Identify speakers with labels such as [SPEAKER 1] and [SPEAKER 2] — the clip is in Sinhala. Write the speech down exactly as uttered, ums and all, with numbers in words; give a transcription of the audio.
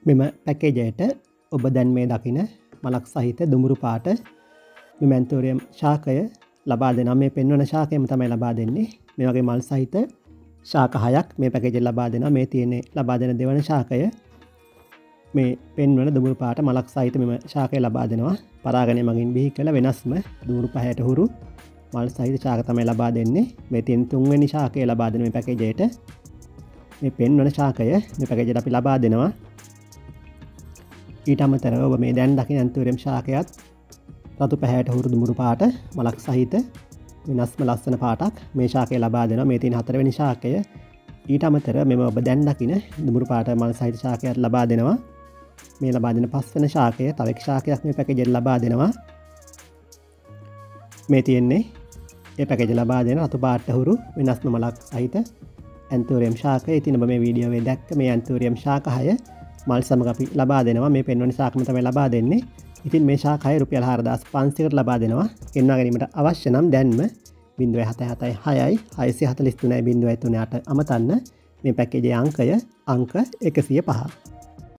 [SPEAKER 1] මෙම පැකේජයට ඔබ දැන් මේ දකින මලක් සහිත දුමුරු පාට මෙම ඇන්තෝරියම් ශාකය ලබා දෙනවා. මේ පෙන්වන ශාකයම තමයි ලබා දෙන්නේ. මේ වගේ මල් සහිත ශාක හයක් මේ පැකේජයෙන් ලබා දෙනවා. මේ තියෙන්නේ ලබා දෙන දෙවන ශාකය. මේ පෙන්වන දුමුරු පාට මලක් සහිත මෙම ශාකය ලබා දෙනවා. පරාගණය මගින් බිහි කළ වෙනස්ම දුමුරු පහයට හුරු මල් සහිත ශාක තමයි ලබා දෙන්නේ. මේ තියෙන තුන්වෙනි ශාකය ලබා දෙන මේ පැකේජයට මේ පෙන්වන ශාකය මේ පැකේජයට අපි ලබා දෙනවා. ඊට අමතරව ඔබ මේ දැන් දකින ඇන්තෝරියම් ශාකයත් රතු පැහැයට හුරු දුමුරු පාට මලක් සහිත වෙනස්ම ලස්සන පාටක් මේ ශාකය ලබා දෙනවා. මේ තියෙන හතරවෙනි ශාකය. ඊට අමතරව මෙම ඔබ දැන් දකින දුමුරු පාට මල් සහිත ශාකයත් ලබා දෙනවා. මේ ලබා දෙන පස්වෙනි ශාකය තව එක් ශාකයක් මේ පැකේජයෙන් ලබා දෙනවා. මේ තියෙන්නේ මේ පැකේජය ලබා දෙන රතු පාට හුරු වෙනස්ම මලක් සහිත ඇන්තෝරියම් ශාකය. ඉතින් ඔබ මේ වීඩියෝවේ දැක්ක මේ ඇන්තෝරියම් ශාක හය මල් සමග අපි ලබා දෙනවා. මේ පෙන්වන ශාකම තමයි ලබා දෙන්නේ. ඉතින් මේ ශාක හය රුපියල් හාරදාස් පන්සියයකට ලබා දෙනවා. ගෙන්වා ගැනීමට අවශ්‍ය නම් දැන්ම ज़ीरो सात सात छह छह चार तीन ज़ीरो तीन अमතන්න මේ පැකේජයේ අංකය අංක එකසිය පහ.